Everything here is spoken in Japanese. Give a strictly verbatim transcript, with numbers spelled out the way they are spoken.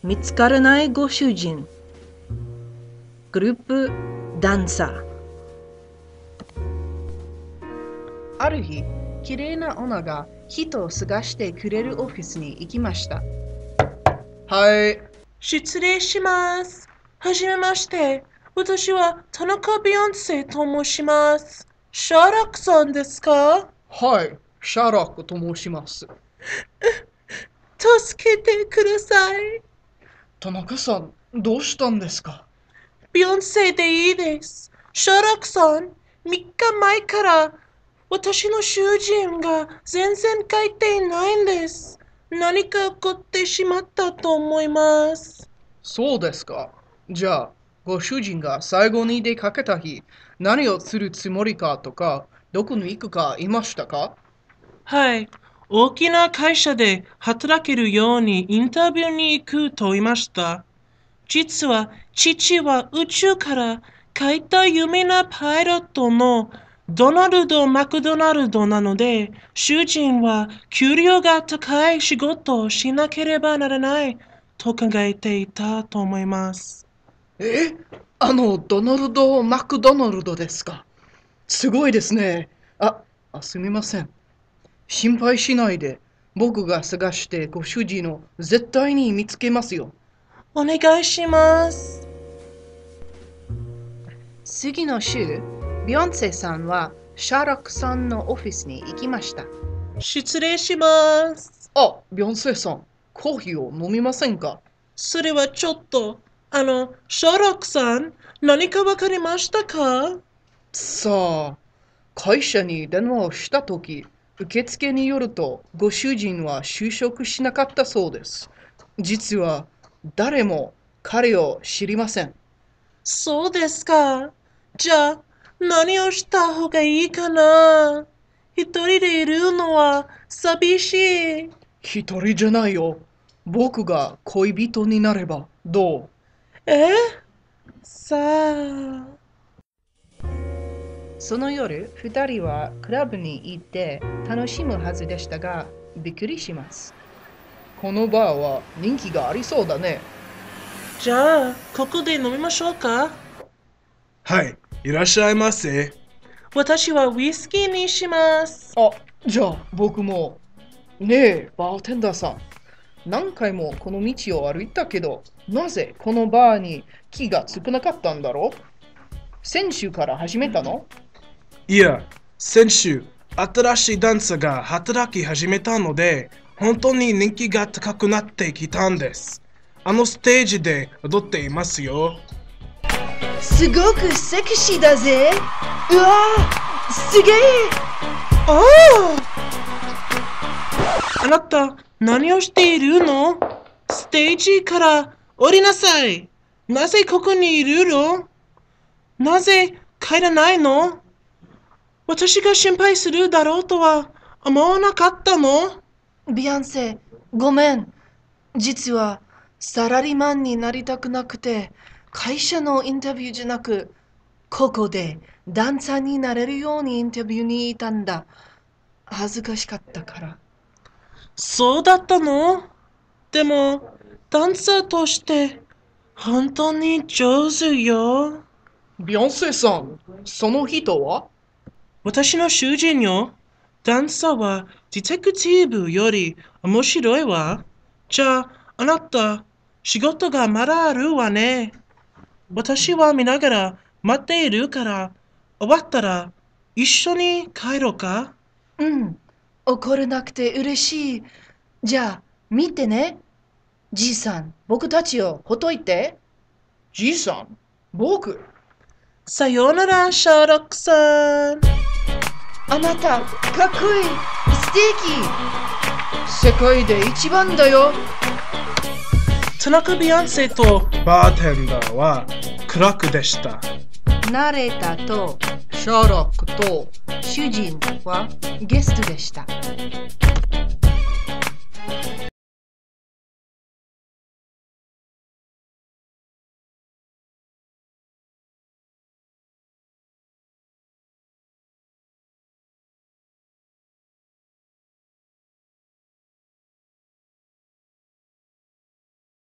見つからないご主人。グループダンサー。 ある日、きれいな女が人を探してくれるオフィスに行きました。 はい。 失礼します。はじめまして。私は田中ビヨンセと申します。シャーロックさんですか？ はい、シャーロックと申します。 助けてください。 田中さん、どうしたんですか？ ビヨンセでいいです。シャーロックさん、みっかまえから私の主人が全然帰っていないんです。何か起こってしまったと思います。 そうですか。じゃあ、ご主人が最後に出かけた日、何をするつもりかとか、どこに行くか言いましたか？ はい。大きな会社で働けるようにインタビューに行くと言いました。実は父は宇宙から帰った有名なパイロットのドナルド・マクドナルドなので、主人は給料が高い仕事をしなければならないと考えていたと思います。 え？あの、ドナルド・マクドナルドですか？すごいですね。あ、あすみません。心配しないで。僕が探してご主人を絶対に見つけますよ。 お願いします。 次の週、ビヨンセさんはシャーロックさんのオフィスに行きました。 失礼します。 あ、ビヨンセさん、コーヒーを飲みませんか？ それはちょっと、あの、シャーロックさん、何かわかりましたか？ さあ、会社に電話をしたとき、受付によると、ご主人は就職しなかったそうです。実は、誰も彼を知りません。 そうですか。じゃあ、何をした方がいいかな？一人でいるのは寂しい。 一人じゃないよ。僕が恋人になればどう？ え？さあ。 その夜、二人はクラブに行って楽しむはずでしたが、びっくりします。 このバーは人気がありそうだね。 じゃあ、ここで飲みましょうか？ はい、いらっしゃいませ。 私はウイスキーにします。 あ、じゃあ僕も。ねえ、バーテンダーさん。何回もこの道を歩いたけど、なぜこのバーに気がつかなかったんだろう？先週から始めたの？ いや、先週、新しいダンサーが働き始めたので、本当に人気が高くなってきたんです。あのステージで踊っていますよ。 すごくセクシーだぜ。うわー、すげえ。 ああ！あなた、何をしているの？ステージから降りなさい。なぜここにいるの？なぜ帰らないの？私が心配するだろうとは思わなかったの？ ビヨンセ、ごめん。実はサラリーマンになりたくなくて、会社のインタビューじゃなく、ここでダンサーになれるようにインタビューにいたんだ。恥ずかしかったから。 そうだったの？でも、ダンサーとして本当に上手よ。 ビヨンセさん、その人は？ 私の主人よ。ダンサーはディテクティーブより面白いわ。じゃあ、あなた、仕事がまだあるわね。私は見ながら待っているから、終わったら一緒に帰ろうか？ うん、怒らなくて嬉しい。じゃあ、見てね。じいさん、僕たちをほっといて。 じいさん？僕？ さようなら、シャーロックさん。 あなた、かっこいい。素敵。 世界で一番だよ。 田中ビヨンセとバーテンダーはクラックでした。 ナレーターとシャーロックと主人はゲストでした。